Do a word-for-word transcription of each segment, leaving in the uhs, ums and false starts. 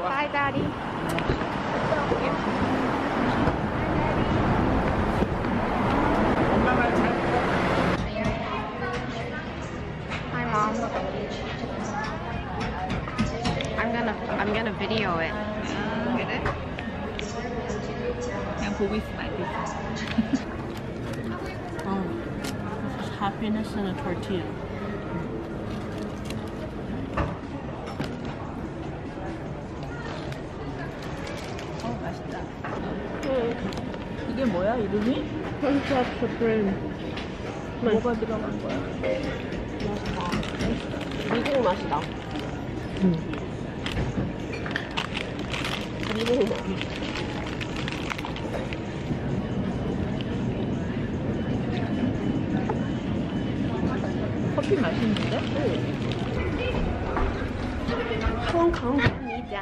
Bye, Daddy. Hi, Mom. I'm gonna I'm gonna video it. 그래? 그냥 보고 있으면 알겠어. Oh, this is happiness in a tortilla. 어, 맛있다. 응. 이게 뭐야, 이름이? 콘서트 수프림. 뭐가 들어간 거야? 맛있다. 미국 맛이다. 응. 미국 맛. 커피 맛있는데? 응. 감사합니다.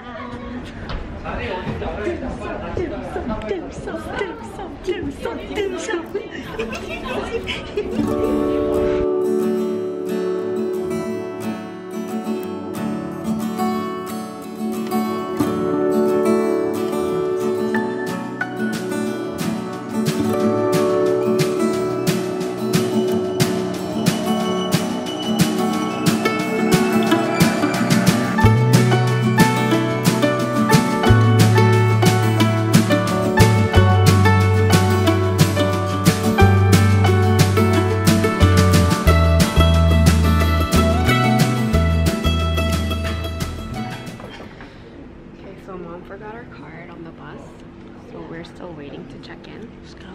So Mom forgot her card on the bus, so we're still waiting to check in.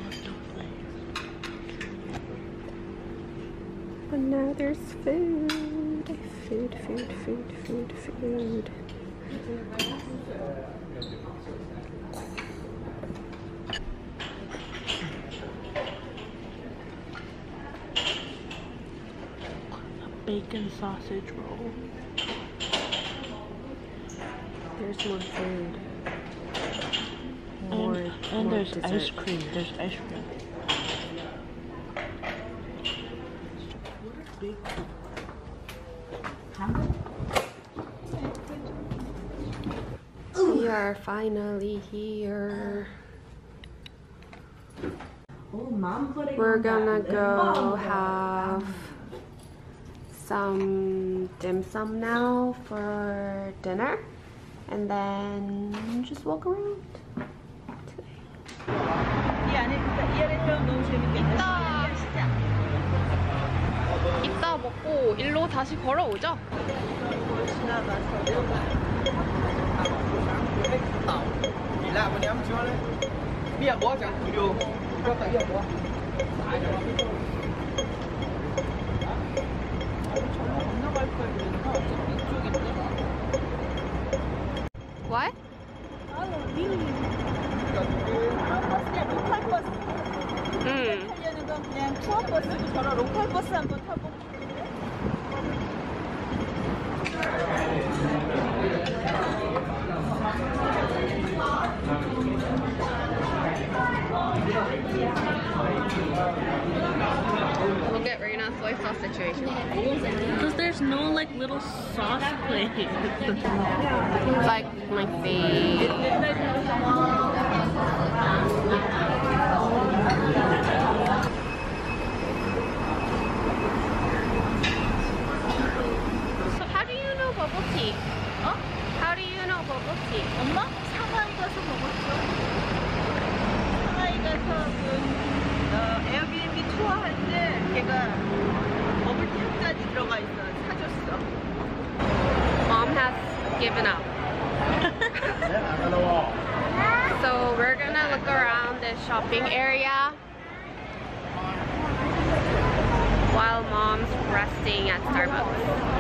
But now there's food. Food, food, food, food, food. Bacon sausage roll. There's more food. More, And, and more there's dessert. ice cream. There's ice cream. We are finally here. We're gonna go have some dim sum now for dinner and then just walk around today. 이 안에 이 안에 들어가면 너무 재밌겠다. 이따 시작. 이따 먹고 일로 다시 걸어오죠? Là mình em chưa đấy. Bây giờ bó chẳng video. Có tại giờ bó. What? 응. 하려는 건 그냥 투어 버스도 저런 로컬 버스 한번 타고. We'll get Reina soy sauce situation. Because there's no like little sauce plate. Like my face. So how do you know bubble tea? 어? How do you know bubble tea? 엄마? 상하이 가서 먹었죠. 상하이 가서 그 어, 에어비앤비 투어할 때 걔가 버블티 한 잔이 들어가 있어. 사줬어. Mom has given up. So we're gonna look around the shopping area while Mom's resting at Starbucks.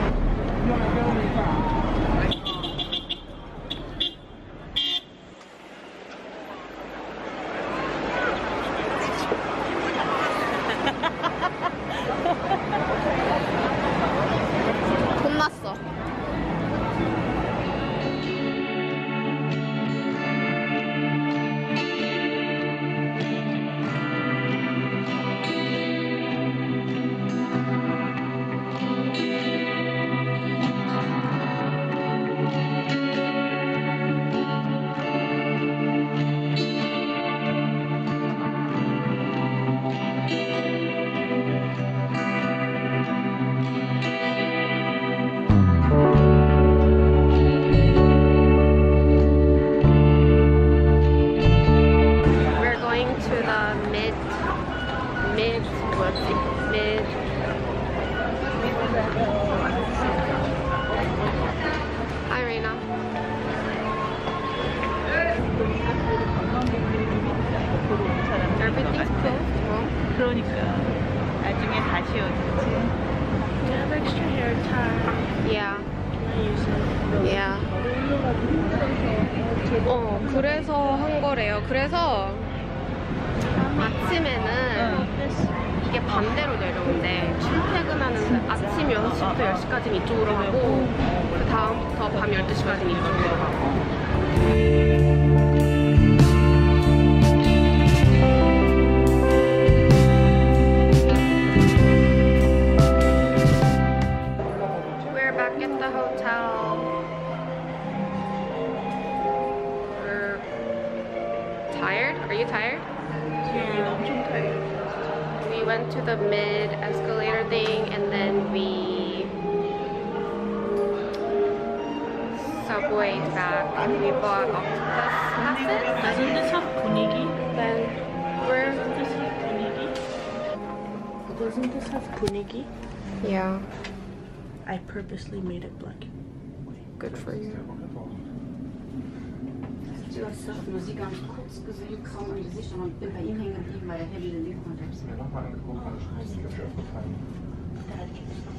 혼났어. 그러니까 나중에 다시 어디지? I have extra hair tie. Yeah. Can I use it? Yeah. 어, 그래서 한 거래요. 그래서 아침에는 이게 반대로 내려온대. 출퇴근하는 아침 여섯 시부터 열 시까지는 이쪽으로 가고 그 다음부터 밤 열두 시까지는 이쪽으로 가고. We're back at the hotel. We're tired? Are you tired? 지금 엄청 타요. We went to the mid escalator thing and then we subwayed back. We bought octopus passes. Doesn't this have 분위기? Then we're Doesn't this have 분위기? Doesn't this have 분위기? yeah, I purposely made it black. good for you. 찍었어. Sie ganz kurz gesehen, kaum ein Gesicht und bin bei ihm hängen geblieben, weil er Handy den Link konnte. Nochmal angeguckt, meine Schuhe sind dafür aufgefallen. Da hatte ich